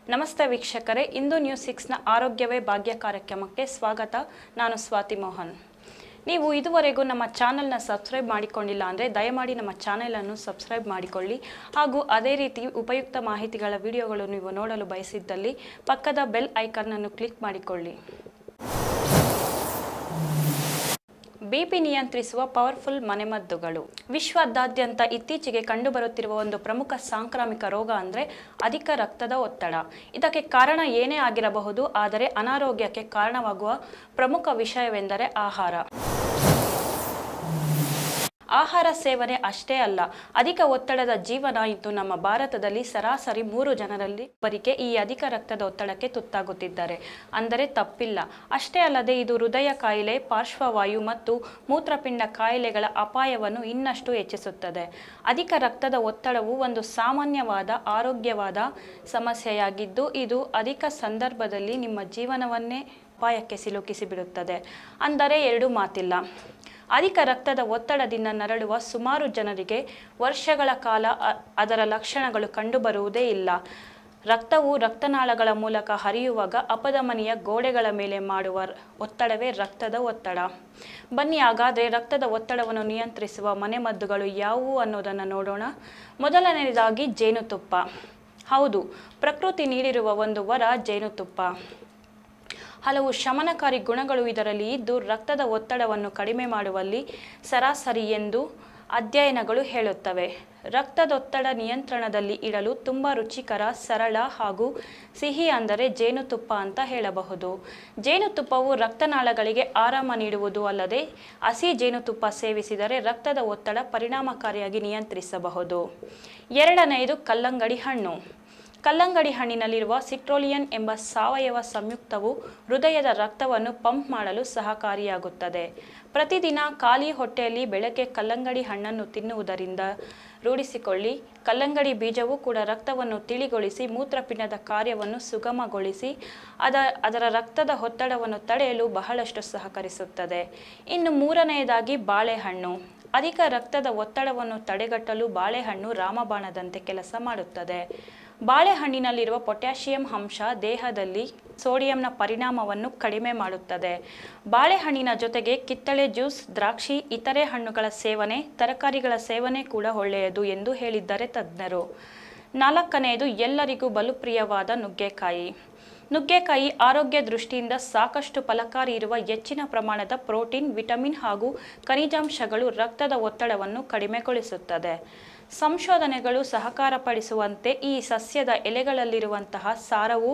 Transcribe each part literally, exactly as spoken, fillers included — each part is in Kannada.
ನಮಸ್ತೆ ವೀಕ್ಷಕರೇ, ಇಂದು ನ್ಯೂಸ್ ಸಿಕ್ಸ್ ನ ಆರೋಗ್ಯವೇ ಭಾಗ್ಯ ಕಾರ್ಯಕ್ರಮಕ್ಕೆ ಸ್ವಾಗತ. ನಾನು ಸ್ವಾತಿ ಮೋಹನ್. ನೀವು ಇದುವರೆಗೂ ನಮ್ಮ ಚಾನೆಲ್ನ ಸಬ್ಸ್ಕ್ರೈಬ್ ಮಾಡಿಕೊಂಡಿಲ್ಲ ಅಂದರೆ ದಯಮಾಡಿ ನಮ್ಮ ಚಾನೆಲನ್ನು ಸಬ್ಸ್ಕ್ರೈಬ್ ಮಾಡಿಕೊಳ್ಳಿ. ಹಾಗೂ ಅದೇ ರೀತಿ ಉಪಯುಕ್ತ ಮಾಹಿತಿಗಳ ವಿಡಿಯೋಗಳು ನೀವು ನೋಡಲು ಬಯಸಿದ್ದಲ್ಲಿ ಪಕ್ಕದ ಬೆಲ್ ಐಕಾನ್ ಅನ್ನು ಕ್ಲಿಕ್ ಮಾಡಿಕೊಳ್ಳಿ. ಬಿಪಿ ನಿಯಂತ್ರಿಸುವ ಪವರ್ಫುಲ್ ಮನೆಮದ್ದುಗಳು. ವಿಶ್ವದಾದ್ಯಂತ ಇತ್ತೀಚೆಗೆ ಕಂಡುಬರುತ್ತಿರುವ ಒಂದು ಪ್ರಮುಖ ಸಾಂಕ್ರಾಮಿಕ ರೋಗ ಅಂದರೆ ಅಧಿಕ ರಕ್ತದ ಒತ್ತಡ. ಇದಕ್ಕೆ ಕಾರಣ ಏನೇ ಆಗಿರಬಹುದು, ಆದರೆ ಅನಾರೋಗ್ಯಕ್ಕೆ ಕಾರಣವಾಗುವ ಪ್ರಮುಖ ವಿಷಯವೆಂದರೆ ಆಹಾರ. ಆಹಾರ ಸೇವನೆ ಅಷ್ಟೇ ಅಲ್ಲ, ಅಧಿಕ ಒತ್ತಡದ ಜೀವನ ಇದ್ದು ನಮ್ಮ ಭಾರತದಲ್ಲಿ ಸರಾಸರಿ ಮೂರು ಜನರಲ್ಲಿ ಒಬ್ಬರಿಗೆ ಈ ಅಧಿಕ ರಕ್ತದ ಒತ್ತಡಕ್ಕೆ ತುತ್ತಾಗುತ್ತಿದ್ದಾರೆ ಅಂದರೆ ತಪ್ಪಿಲ್ಲ. ಅಷ್ಟೇ ಅಲ್ಲದೆ ಇದು ಹೃದಯ ಕಾಯಿಲೆ, ಪಾರ್ಶ್ವವಾಯು ಮತ್ತು ಮೂತ್ರಪಿಂಡ ಕಾಯಿಲೆಗಳ ಅಪಾಯವನ್ನು ಇನ್ನಷ್ಟು ಹೆಚ್ಚಿಸುತ್ತದೆ. ಅಧಿಕ ರಕ್ತದ ಒತ್ತಡವು ಒಂದು ಸಾಮಾನ್ಯವಾದ ಆರೋಗ್ಯವಾದ ಸಮಸ್ಯೆಯಾಗಿದ್ದು, ಇದು ಅಧಿಕ ಸಂದರ್ಭದಲ್ಲಿ ನಿಮ್ಮ ಜೀವನವನ್ನೇ ಅಪಾಯಕ್ಕೆ ಸಿಲುಕಿಸಿ ಬಿಡುತ್ತದೆ. ಅಂದರೆ ಎರಡು ಮಾತಿಲ್ಲ. ಅಧಿಕ ರಕ್ತದ ಒತ್ತಡದಿಂದ ನರಳುವ ಸುಮಾರು ಜನರಿಗೆ ವರ್ಷಗಳ ಕಾಲ ಅದರ ಲಕ್ಷಣಗಳು ಕಂಡುಬರುವುದೇ ಇಲ್ಲ. ರಕ್ತವು ರಕ್ತನಾಳಗಳ ಮೂಲಕ ಹರಿಯುವಾಗ ಅಪಧಮನಿಯ ಗೋಡೆಗಳ ಮೇಲೆ ಮಾಡುವ ಒತ್ತಡವೇ ರಕ್ತದ ಒತ್ತಡ. ಬನ್ನಿ ಹಾಗಾದರೆ ರಕ್ತದ ಒತ್ತಡವನ್ನು ನಿಯಂತ್ರಿಸುವ ಮನೆಮದ್ದುಗಳು ಯಾವುವು ಅನ್ನೋದನ್ನು ನೋಡೋಣ. ಮೊದಲನೆಯದಾಗಿ ಜೇನುತುಪ್ಪ. ಹೌದು, ಪ್ರಕೃತಿ ನೀಡಿರುವ ಒಂದು ವರ ಜೇನುತುಪ್ಪ. ಹಲವು ಶಮನಕಾರಿ ಗುಣಗಳು ಇದರಲ್ಲಿ ಇದ್ದು ರಕ್ತದ ಒತ್ತಡವನ್ನು ಕಡಿಮೆ ಮಾಡುವಲ್ಲಿ ಸರಾಸರಿ ಎಂದು ಅಧ್ಯಯನಗಳು ಹೇಳುತ್ತವೆ. ರಕ್ತದೊತ್ತಡ ನಿಯಂತ್ರಣದಲ್ಲಿ ಇಡಲು ತುಂಬ ರುಚಿಕರ, ಸರಳ ಹಾಗೂ ಸಿಹಿ ಅಂದರೆ ಜೇನುತುಪ್ಪ ಅಂತ ಹೇಳಬಹುದು. ಜೇನುತುಪ್ಪವು ರಕ್ತನಾಳಗಳಿಗೆ ಆರಾಮ ನೀಡುವುದು ಅಲ್ಲದೆ ಹಸಿ ಜೇನುತುಪ್ಪ ಸೇವಿಸಿದರೆ ರಕ್ತದ ಒತ್ತಡ ಪರಿಣಾಮಕಾರಿಯಾಗಿ ನಿಯಂತ್ರಿಸಬಹುದು. ಎರಡನೆಯದು ಕಲ್ಲಂಗಡಿ ಹಣ್ಣು. ಕಲ್ಲಂಗಡಿ ಹಣ್ಣಿನಲ್ಲಿರುವ ಸಿಟ್ರೋಲಿಯನ್ ಎಂಬ ಸಾವಯವ ಸಂಯುಕ್ತವು ಹೃದಯದ ರಕ್ತವನ್ನು ಪಂಪ್ ಮಾಡಲು ಸಹಕಾರಿಯಾಗುತ್ತದೆ. ಪ್ರತಿದಿನ ಖಾಲಿ ಹೊಟ್ಟೆಯಲ್ಲಿ ಬೆಳಗ್ಗೆ ಕಲ್ಲಂಗಡಿ ಹಣ್ಣನ್ನು ತಿನ್ನುವುದರಿಂದ ರೂಢಿಸಿಕೊಳ್ಳಿ. ಕಲ್ಲಂಗಡಿ ಬೀಜವು ಕೂಡ ರಕ್ತವನ್ನು ತಿಳಿಗೊಳಿಸಿ ಮೂತ್ರಪಿಂಡದ ಕಾರ್ಯವನ್ನು ಸುಗಮಗೊಳಿಸಿ ಅದ ಅದರ ರಕ್ತದ ಒತ್ತಡವನ್ನು ತಡೆಯಲು ಬಹಳಷ್ಟು ಸಹಕರಿಸುತ್ತದೆ. ಇನ್ನು ಮೂರನೆಯದಾಗಿ ಬಾಳೆಹಣ್ಣು. ಅಧಿಕ ರಕ್ತದ ಒತ್ತಡವನ್ನು ತಡೆಗಟ್ಟಲು ಬಾಳೆಹಣ್ಣು ರಾಮಬಾಣದಂತೆ ಕೆಲಸ ಮಾಡುತ್ತದೆ. ಬಾಳೆಹಣ್ಣಿನಲ್ಲಿರುವ ಪೊಟ್ಯಾಷಿಯಂ ಅಂಶ ದೇಹದಲ್ಲಿ ಸೋಡಿಯಂನ ಪರಿಣಾಮವನ್ನು ಕಡಿಮೆ ಮಾಡುತ್ತದೆ. ಬಾಳೆಹಣ್ಣಿನ ಜೊತೆಗೆ ಕಿತ್ತಳೆ ಜ್ಯೂಸ್, ದ್ರಾಕ್ಷಿ, ಇತರೆ ಹಣ್ಣುಗಳ ಸೇವನೆ, ತರಕಾರಿಗಳ ಸೇವನೆ ಕೂಡ ಒಳ್ಳೆಯದು ಎಂದು ಹೇಳಿದ್ದಾರೆ ತಜ್ಞರು. ನಾಲ್ಕನೆಯದು ಎಲ್ಲರಿಗೂ ಬಲು ಪ್ರಿಯವಾದ ನುಗ್ಗೆಕಾಯಿ. ನುಗ್ಗೆಕಾಯಿ ಆರೋಗ್ಯ ದೃಷ್ಟಿಯಿಂದ ಸಾಕಷ್ಟು ಫಲಕಾರಿ ಇರುವ ಹೆಚ್ಚಿನ ಪ್ರಮಾಣದ ಪ್ರೋಟೀನ್, ವಿಟಮಿನ್ ಹಾಗೂ ಖನಿಜಾಂಶಗಳು ರಕ್ತದ ಒತ್ತಡವನ್ನು ಕಡಿಮೆಗೊಳಿಸುತ್ತದೆ. ಸಂಶೋಧನೆಗಳು ಸಹಕಾರಪಡಿಸುವಂತೆ ಈ ಸಸ್ಯದ ಎಲೆಗಳಲ್ಲಿರುವಂತಹ ಸಾರವು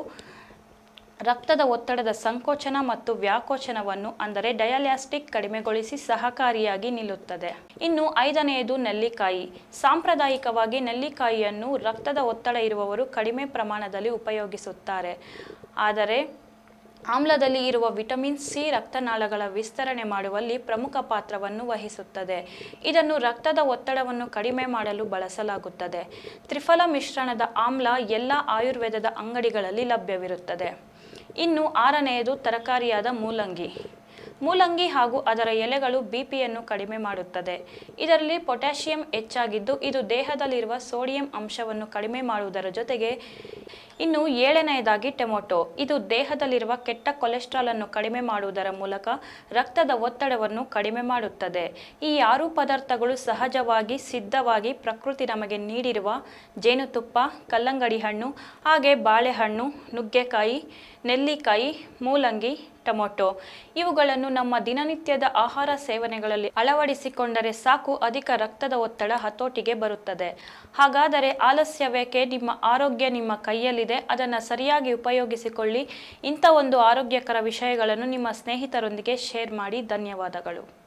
ರಕ್ತದ ಒತ್ತಡದ ಸಂಕೋಚನ ಮತ್ತು ವ್ಯಾಕೋಚನವನ್ನು ಅಂದರೆ ಡಯಾಲ್ಯಾಸ್ಟಿಕ್ ಕಡಿಮೆಗೊಳಿಸಿ ಸಹಕಾರಿಯಾಗಿ ನಿಲ್ಲುತ್ತದೆ. ಇನ್ನು ಐದನೆಯದು ನೆಲ್ಲಿಕಾಯಿ. ಸಾಂಪ್ರದಾಯಿಕವಾಗಿ ನೆಲ್ಲಿಕಾಯಿಯನ್ನು ರಕ್ತದ ಒತ್ತಡ ಇರುವವರು ಕಡಿಮೆ ಪ್ರಮಾಣದಲ್ಲಿ ಉಪಯೋಗಿಸುತ್ತಾರೆ. ಆದರೆ ಆಮ್ಲದಲ್ಲಿ ಇರುವ ವಿಟಮಿನ್ ಸಿ ರಕ್ತನಾಳಗಳ ವಿಸ್ತರಣೆ ಮಾಡುವಲ್ಲಿ ಪ್ರಮುಖ ಪಾತ್ರವನ್ನು ವಹಿಸುತ್ತದೆ. ಇದನ್ನು ರಕ್ತದ ಒತ್ತಡವನ್ನು ಕಡಿಮೆ ಮಾಡಲು ಬಳಸಲಾಗುತ್ತದೆ. ತ್ರಿಫಲ ಮಿಶ್ರಣದ ಆಮ್ಲ ಎಲ್ಲ ಆಯುರ್ವೇದದ ಅಂಗಡಿಗಳಲ್ಲಿ ಲಭ್ಯವಿರುತ್ತದೆ. ಇನ್ನು ಆರನೆಯದು ತರಕಾರಿಯಾದ ಮೂಲಂಗಿ. ಮೂಲಂಗಿ ಹಾಗೂ ಅದರ ಎಲೆಗಳು ಬಿಪಿಯನ್ನು ಕಡಿಮೆ ಮಾಡುತ್ತದೆ. ಇದರಲ್ಲಿ ಪೊಟ್ಯಾಷಿಯಂ ಹೆಚ್ಚಾಗಿದ್ದು ಇದು ದೇಹದಲ್ಲಿರುವ ಸೋಡಿಯಂ ಅಂಶವನ್ನು ಕಡಿಮೆ ಮಾಡುವುದರ ಜೊತೆಗೆ ಇನ್ನು ಏಳನೆಯದಾಗಿ ಟೊಮೊಟೊ. ಇದು ದೇಹದಲ್ಲಿರುವ ಕೆಟ್ಟ ಕೊಲೆಸ್ಟ್ರಾಲ್ ಅನ್ನು ಕಡಿಮೆ ಮಾಡುವುದರ ಮೂಲಕ ರಕ್ತದ ಒತ್ತಡವನ್ನು ಕಡಿಮೆ ಮಾಡುತ್ತದೆ. ಈ ಆರು ಪದಾರ್ಥಗಳು ಸಹಜವಾಗಿ ಸಿದ್ಧವಾಗಿ ಪ್ರಕೃತಿ ನಮಗೆ ನೀಡಿರುವ ಜೇನುತುಪ್ಪ, ಕಲ್ಲಂಗಡಿ ಹಣ್ಣು, ಹಾಗೆ ಬಾಳೆಹಣ್ಣು, ನುಗ್ಗೆಕಾಯಿ, ನೆಲ್ಲಿಕಾಯಿ, ಮೂಲಂಗಿ, ಟೊಮೊಟೊ ಇವುಗಳನ್ನು ನಮ್ಮ ದಿನನಿತ್ಯದ ಆಹಾರ ಸೇವನೆಗಳಲ್ಲಿ ಅಳವಡಿಸಿಕೊಂಡರೆ ಸಾಕು, ಅಧಿಕ ರಕ್ತದ ಒತ್ತಡ ಹತೋಟಿಗೆ ಬರುತ್ತದೆ. ಹಾಗಾದರೆ ಆಲಸ್ಯವೇಕೆ? ನಿಮ್ಮ ಆರೋಗ್ಯ ನಿಮ್ಮ ಕೈಯಲ್ಲಿದೆ, ಅದನ್ನು ಸರಿಯಾಗಿ ಉಪಯೋಗಿಸಿಕೊಳ್ಳಿ. ಇಂಥ ಒಂದು ಆರೋಗ್ಯಕರ ವಿಷಯಗಳನ್ನು ನಿಮ್ಮ ಸ್ನೇಹಿತರೊಂದಿಗೆ ಶೇರ್ ಮಾಡಿ. ಧನ್ಯವಾದಗಳು.